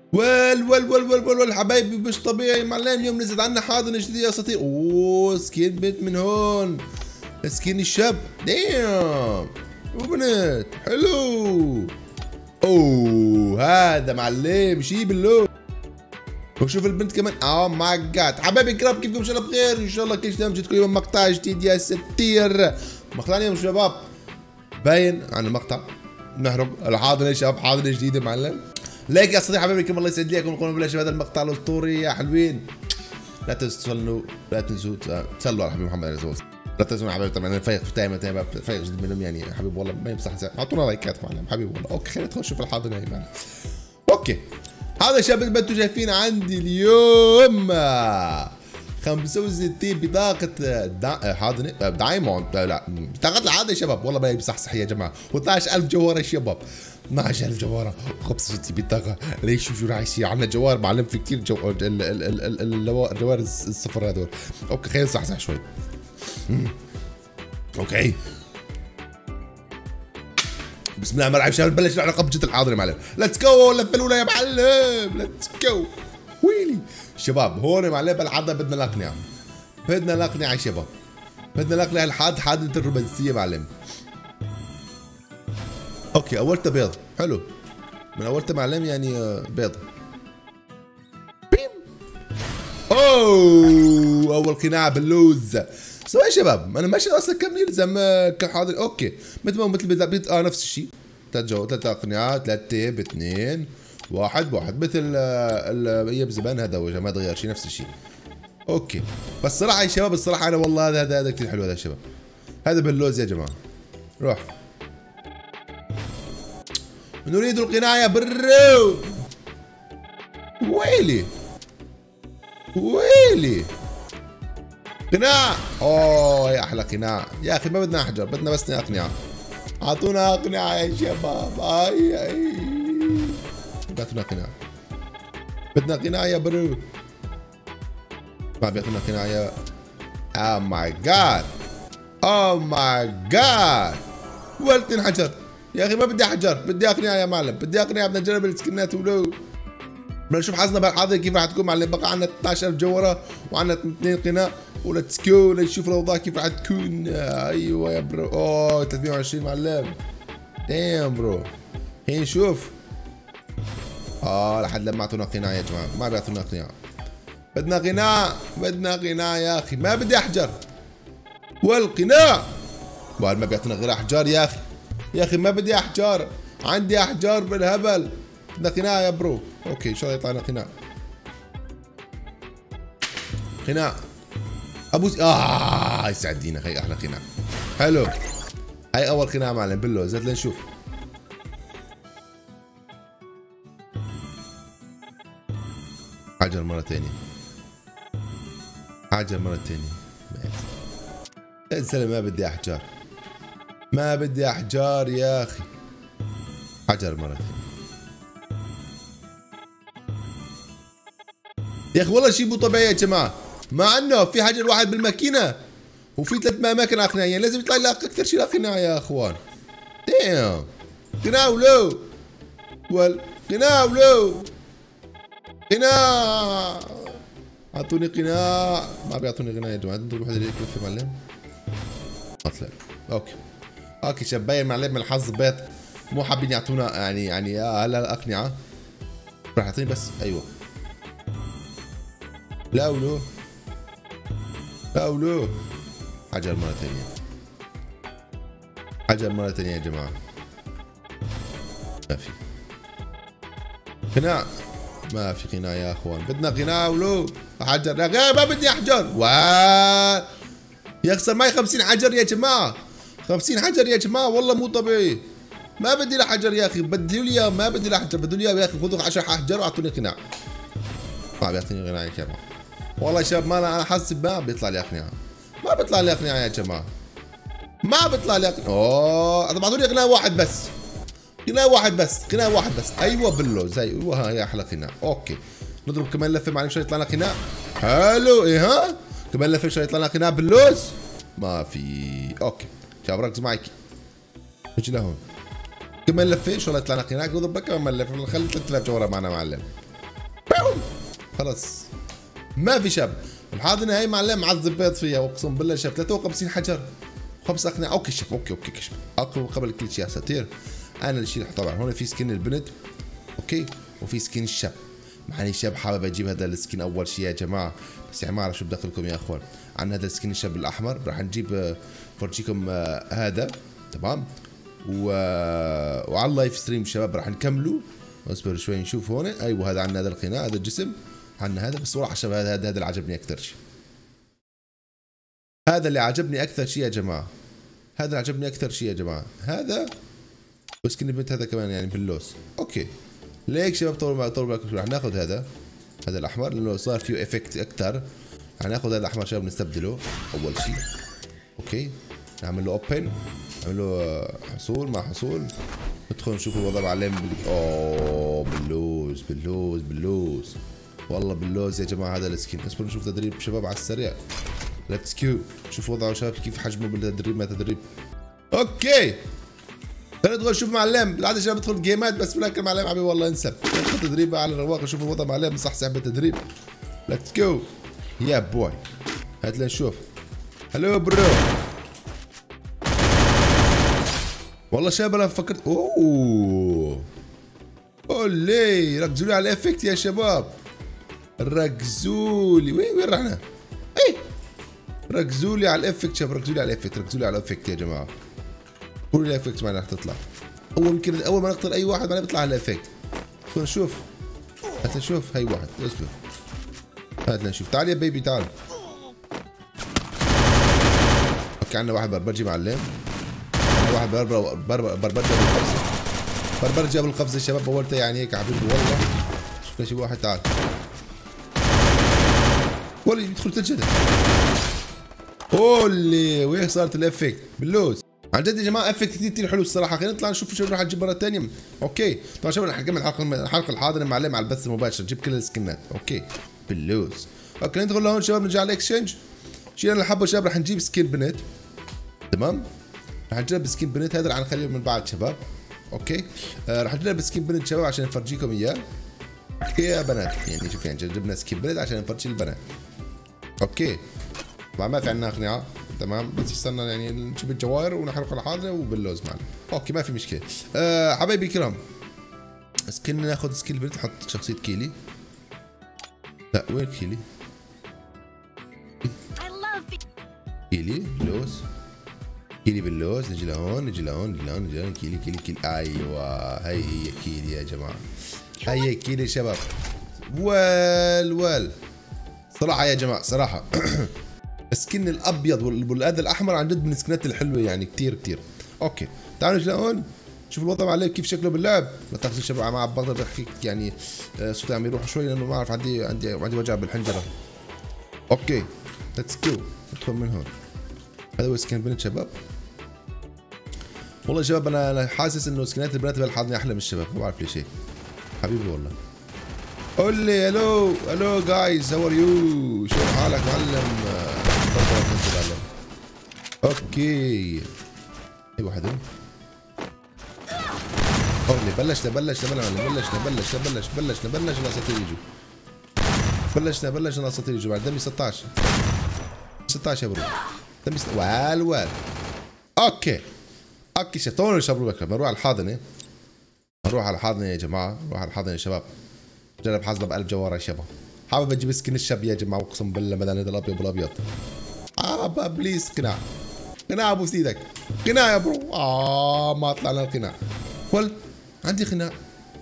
ول حبايبي مش طبيعي معلم. اليوم نزلت عنا حاضنة جديدة اساطير. اوه سكين بنت من هون، سكين الشاب ديم وبنت حلو. اوه هذا معلم شي باللون. وشوف البنت كمان. ماي جاد حبايبي الكرام، كيفكم؟ ان شاء الله بخير، ان شاء الله كل شيء جيتكم اليوم مقطع جديد يا ستير. مقطع اليوم شباب باين عن المقطع نهرب الحاضنة يا شباب، حاضنة جديدة معلم. لايك يا صديقي حبايبي الكرام، الله يسعد ليكم ويكون بلاش هذا المقطع الاسطوري يا حلوين. لا تنسوا تصلوا على حبيب محمد عليه الصلاه والسلام. لا تنسوا حبايبي طبعا انا فايق دائما فايق جدا منهم يعني حبيب والله ما يمسح. اعطونا لايكات معلم حبيب والله. اوكي خلينا ندخل نشوف الحاضنة هي معلم. اوكي هذا شباب اللي انتم شايفين عندي اليوم 65 بطاقة حاضنة دايموند. لا بطاقة العادة يا شباب والله ما بصحصح يا جماعة. و12000 جوهرة يا شباب، 12000 جوهرة و65 بطاقة. ليش شو راح يصير عندنا جوهر معلم؟ في كثير الجوهر الصفر هذول. اوكي خلينا نصحصح شوي. اوكي بسم الله الرحمن الرحيم شباب، نبلش العلاقة بجد الحاضنة معلم. ليتس جو لفة الأولى يا معلم، ليتس جو ويلي. شباب هون يا معلم بالعادة بدنا الأقنعة، بدنا الأقنعة يا شباب، بدنا الأقنعة حاضنة الرومانسية معلم. اوكي اولتها بيض حلو، من اولتها معلم يعني بيض. بيم اوه اول قناع باللوز. سوا يا شباب انا ماشي اصلا كم يلزم كحاضر. اوكي مثل بيض نفس الشيء. ثلاث اقنعات 3 ب2 1 ب1 مثل ايام زمان. هذا هو ما تغير شيء نفس الشيء. اوكي بس صراحه يا شباب الصراحه انا والله هذا كثير حلو هذا يا شباب. هذا باللوز يا جماعه. روح نريد القناع يا برو. ويلي ويلي قناع. اوه يا احلى قناع يا اخي. ما بدنا احجر، بدنا بس اقنعه. اعطونا اقنعه يا شباب. اي اعطونا قناع، بدنا قناع يا برو. ما بيعطونا قناع يا او ماي جاد او ماي جاد. ولد حجر يا اخي. ما بدي احجر، بدي اقنعه يا معلم، بدي اقنعه. بدنا نجرب السكنات ولو بدنا نشوف حظنا بالحاضر كيف راح تكون معلم. بقى عندنا 12000 جوهره وعندنا 2 قناع. وليتس جو لنشوف الاوضاع كيف راح تكون. ايوه يا برو. اوه 320 معلم. دايم برو. هي نشوف. لحد لما اعطونا قناع يا جماعه. ما بيعطونا قناع. بدنا قناع، بدنا قناع يا اخي. ما بدي احجر والقناع. ما بيعطونا غير احجار يا اخي. يا اخي ما بدي احجار، عندي احجار بالهبل. بدنا قناع يا برو. اوكي ان شاء الله يطلع لنا قناع. قناع ابو يسعدينا. هي احلى قناع. حلو هاي اول قناع معلم باللوز. هات لنشوف. حجر مرة ثانية، حجر مرة ثانية. يا زلمة ما بدي احجار، ما بدي احجار يا اخي. حجر مرة ثانية يا اخي. والله شيء مو طبيعي يا جماعة. مع انه في حجر واحد بالماكينة وفي 3 اماكن اقنعة، يعني لازم يطلع لي اكثر شيء اقنعة يا اخوان. دايم قناع ولو قناع ولو قناع. اعطوني قناع. ما بيعطوني قناع يا جماعة. انتوا الواحد اللي يكفي معلم. اطلع. اوكي شباين معلم من الحظ بيت مو حابين يعطونا يعني هلا الاقنعه. راح يعطيني بس ايوه. لا ولو حجر مره ثانيه، حجر مره ثانيه يا جماعه. ما في قناع، ما في قناع يا اخوان. بدنا قناع ولو حجر. لا ما بدي احجر. يخسر معي 50 حجر يا جماعه. 50 حجر يا جماعه والله مو طبيعي. ما بدي له حجر يا اخي. بدوا لي اياه. ما بدي له حجر، بدوا لي اياه يا اخي. خذوا 10 احجار واعطوني قناع. ما بيعطيني قناع يا جماعه. والله يا شباب ما انا حاسب ما بيطلع لي اقنعه. ما بيطلع لي اقنعه يا جماعه. ما بيطلع لي اقنعه. طب اعطوني قناع واحد بس. قناع واحد بس. قناع واحد بس. ايوه باللوز. ايوه هاي احلى قناع. اوكي نضرب كمان لفه معلم شوي يطلع لنا قناع. حلو ها كمان لفه شوي يطلع لنا قناع باللوز. ما في. اوكي شباب ركزوا معي. اجي لهون كمان لفه ان شاء الله يطلع لنا قناع. نضرب كمان لفه نخلي 3000 جوهره معنا معلم. خلاص ما في شاب. الحاضنه هي معلم معذب بيض فيها اقسم بالله شاب. 53 حجر 5 اقنعه. اوكي شاب اوكي شاب اقوى قبل كل شيء يا ساتير. انا الشيء طبعا هون في سكين البنت اوكي وفي سكين الشاب. معني الشاب حابب اجيب هذا السكين اول شيء يا جماعه بس يعني ما اعرف شو بدخلكم يا اخوان. عن هذا السكين الشاب الاحمر راح نجيب فرجيكم هذا تمام وعلى اللايف ستريم شباب راح نكمله. اصبر شوي نشوف هون. ايوه هذا عندنا هذا القناع هذا الجسم عندنا هذا. بس صراحه شباب هذا اللي عجبني اكثر شيء. هذا اللي عجبني اكثر شيء يا جماعه. هذا اللي عجبني اكثر شيء يا جماعه. هذا بس كني بنت هذا كمان يعني باللوس. اوكي ليك شباب طول بالكم راح ناخذ هذا الاحمر لانه صار فيه افكت اكثر. راح ناخذ هذا الاحمر شباب نستبدله اول شيء. اوكي نعمل له اوبن نعمل له حصول مع حصول ندخل نشوف الوضع معلم. اوه باللوز والله باللوز يا جماعه هذا السكين. اصبروا نشوف تدريب شباب على السريع. ليتس كيو شوفوا وضعه شباب كيف حجمه بالتدريب ما تدريب. اوكي خلينا ندخل نشوف معلم. بالعاده شباب بدخل جيمات بس ولكن معلم عمي والله انسى. ندخل تدريب على الرواق نشوف الوضع معلم صح بالتدريب. ليتس جو يا بوي. هات لنشوف. هلو برو والله شباب انا فكرت اولي ركزوا لي على الافكت يا شباب. ركزوا لي وين رحنا؟ ايه ركزوا لي على الافكت شباب. ركزوا لي على الافكت يا جماعه. كل الافكت معنا رح تطلع. يمكن اول ما نقتل اي واحد معنا بيطلع على الافكت. خلينا نشوف. هات نشوف هي واحد اصبر. هات نشوف تعال يا بيبي تعال. اوكي عندنا واحد بربرجي معلم. واحد بربرجي بالقفزه الشباب اولته يعني هيك حبيبي والله. شفنا شي واحد تعال والله يدخل تلجده. اولي وين صارت الافكت باللوز عن جد يا جماعه. افكت كثير حلو الصراحه. خلينا نطلع نشوف شو نروح نجيب مره ثانيه. اوكي طبعا شباب رح نكمل الحلقه الحاضره معلم على البث المباشر نجيب كل السكنات. اوكي باللوز. اوكي ندخل لهون شباب نرجع على الاكسشينج. شيء انا اللي حابه شباب رح نجيب سكين بنت تمام. رح نجرب سكين بنت هذا رح نخليه من بعد شباب. اوكي رح نجرب سكين بنت شباب عشان نفرجيكم اياه. اوكي يا بنات يعني شوف يعني جربنا سكين بنت عشان نفرجي البنات. اوكي طبعا ما في عندنا اقنعه تمام بس استنى يعني نجيب الجواهر ونحرق الحاضنه وباللوز معنا. اوكي ما في مشكله. حبايبي الكرام سكين ناخذ سكين بنت نحط شخصيه كيلي. لا وين كيلي؟ كيلي باللوز. كيلي باللوز. نجي لهون كيلي. ايوه هي كيلي يا جماعه. هي كيلي شباب. صراحه يا جماعه صراحه السكن الابيض والهذا الاحمر عن جد من السكنات الحلوه يعني كثير. اوكي تعالوا نجي لهون شوف الوضع معلم كيف شكله باللعب. لا تاخذوا الشباب مع بقدر بحكي يعني صوتي عم يروح شوي لانه ما اعرف عندي وجع بالحنجره. اوكي ليتس جو ندخل من هون. هذا هو سكن بنت شباب. والله يا شباب انا حاسس انه سكنات البنات بهالحاضنه احلى من الشباب ما بعرف ليش هيك حبيبي والله. قول لي هلو جايز هاو ار يو. شو حالك معلم؟ اوكي اي واحد اوكي بلشنا الاساطير يجوا. بلشنا الاساطير يجوا بعد دمي 16 يا برو. دمي وال اوكي شطون شباب بكره بنروح على الحاضنه. يا جماعه نروح على الحاضنه يا شباب. جرب حظنا ب1000 جوهره يا شباب. حابب اجيب سكن الشاب يا جماعه اقسم بالله بدل هذا الابيض بالابيض. بليز قناع ابوس ايدك. قناع يا برو. ما طلع لنا القناع. عندي قناع.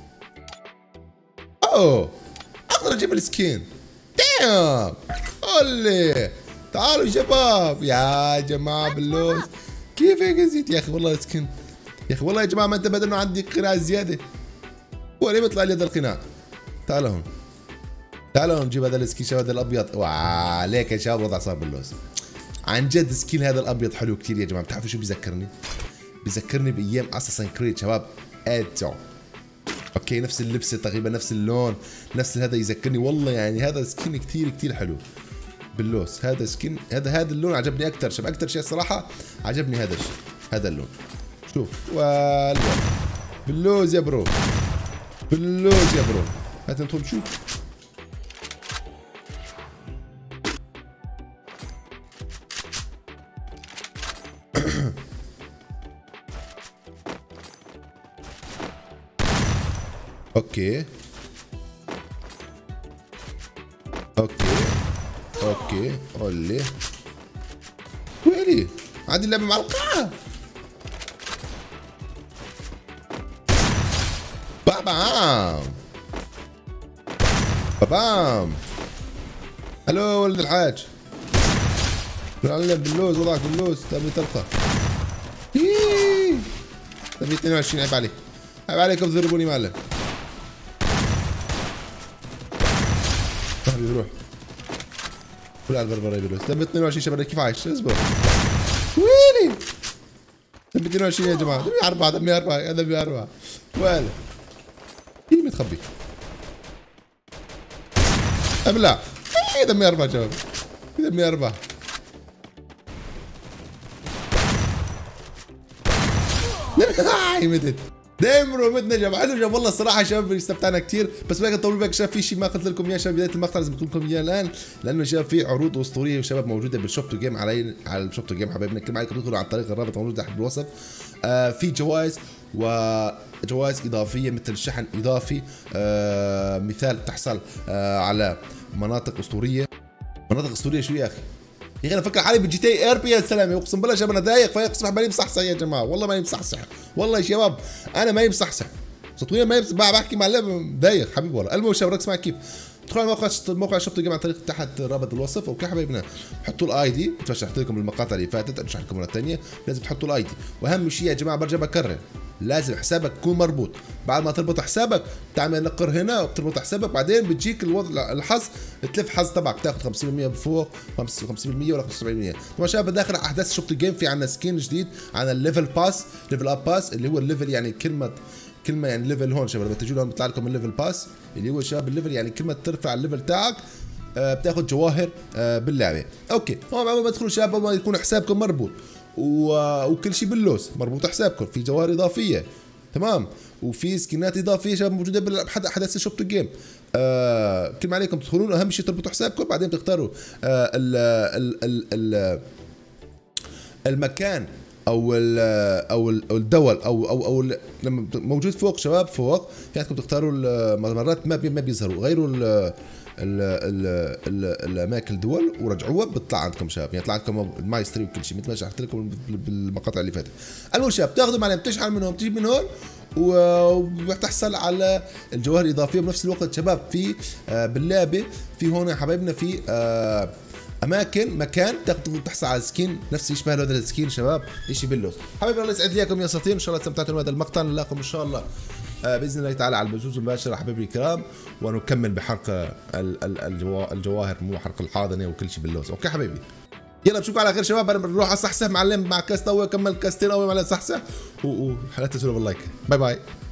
اقدر اجيب السكين. دام قولي تعالوا شباب يا جماعه باللوز. كيف هيك نسيت يا اخي والله السكن يا اخي والله يا جماعه ما انتبهت انه عندي قناع زياده. وليه بيطلع لي هذا القناع؟ تعالوا هون نجيب هذا السكين شباب هذا الابيض. وعليك يا شباب الوضع صار باللوز. عن جد سكين هذا الابيض حلو كثير يا جماعه. بتعرفوا شو بيذكرني بايام اساسن كريد شباب. اوكي نفس اللبسه تقريبا نفس اللون نفس هذا يذكرني والله يعني هذا سكين كثير حلو باللوز. هذا سكين هذا اللون عجبني اكثر شباب. اكثر شيء الصراحه عجبني هذا الشيء هذا اللون. شوف باللوز يا برو. هات ندخل نشوف. اوكي اوكي اوكي قولي ويلي عادي اللعبة معلقة. بام بام. الو ولد الحاج، نلعب باللوز، وضعك باللوز تبي تبقى. تبي 22. عيب عليك، عيب عليكم تضربوني معلم. صاحبي بروح ولا البربرة باللوز. تبي 22 شباب كيف عايش؟ اصبر ويلي. تبي 22 يا جماعة. تبي 4 تبي 4 تبي 4 ولا مين متخبي؟ ابلع. دمي 4 شباب، دمي 4. متت دايما متنا يا جماعه. حلو يا والله الصراحه يا شباب استمتعنا كثير، بس ما طول بالك شباب في شيء ما قلت لكم اياه شباب بدايه المقطع لازم اقول لكم اياه الان، لانه شباب في عروض اسطوريه وشباب موجوده بالشوب تو جيم على الشوب تو جيم حبايبنا. كل عليكم تدخلوا عن طريق الرابط موجود تحت بالوصف. في جوائز وجوائز اضافيه مثل شحن اضافي، مثال تحصل على مناطق اسطوريه. مناطق اسطوريه شو يا اخي؟ يا اخي انا فكر حالي بجي تي ار بي. يا سلام اقسم بالله شباب انا دايق فيقسم ماني مصحصح يا جماعه، والله ماني مصحصح والله يا شباب، انا ماني مصحصح صوتيا، ما بحكي مع اللعبه دايق حبيبي والله. المهم شباب ركز معي كيف تدخلوا على موقع شوب تو جيم عن طريق تحت رابط الوصف. اوكي حبايبنا، حطوا الاي دي، شرحت لكم المقاطع اللي فاتت، اشرح لكم مره ثانيه، لازم تحطوا الاي دي. واهم شيء يا جماعه برجع بكرر، لازم حسابك يكون مربوط. بعد ما تربط حسابك تعمل نقر هنا وبتربط حسابك، بعدين بتجيك الوضع الحظ، تلف حظ تبعك تاخذ 50% بفوق 55% ولا 75%. طبعا شباب داخل احداث شوب تو جيم في عندنا سكين جديد عن الليفل باس، ليفل اب باس اللي هو الليفل يعني كلمه يعني ليفل هون شباب. لما تجوا لهم بيطلع لكم الليفل باس اللي هو شباب الليفل يعني كل ما ترفع الليفل تاعك بتاخذ جواهر باللعبه. اوكي هون اول ما تدخلوا شباب اول ما يكون حسابكم مربوط وكل شيء باللوز مربوط حسابكم، في جواهر اضافيه تمام، وفي سكنات اضافيه شباب موجوده باحد احداث الشوب تو جيم. كل ما عليكم تدخلون اهم شيء تربطوا حسابكم، بعدين تختاروا المكان او الدول او لما موجود فوق شباب فوق في عندكم تختاروا مرات ما بيظهروا، غيروا الاماكن الدول ورجعوها بيطلع عندكم شباب، يعني يطلع عندكم المايستري وكل شيء مثل ما شرحت لكم بالمقاطع اللي فاتت. المهم شباب تاخذوا معلم تشحن منهم تجيب من هون وتحصل على الجواهر الاضافيه. بنفس الوقت شباب في باللعبه في هون يا حبايبنا في مكان تحصل على سكين نفس يشبه هذا السكين شباب، شيء باللوز. حبايبي الله يسعد لي اياكم يا اساطير، ان شاء الله استمتعتوا بهذا المقطع. نلاقيكم ان شاء الله باذن الله تعالى على البثوث المباشره حبايبي الكرام، ونكمل بحرق الجواهر مو حرق الحاضنه وكل شيء باللوز. اوكي حبايبي يلا بشوفكم على خير شباب. انا بروح اصحصح معلم مع كاست اول كمل كاستين اول معلم صحصح ولا تنسوا باللايك. باي باي.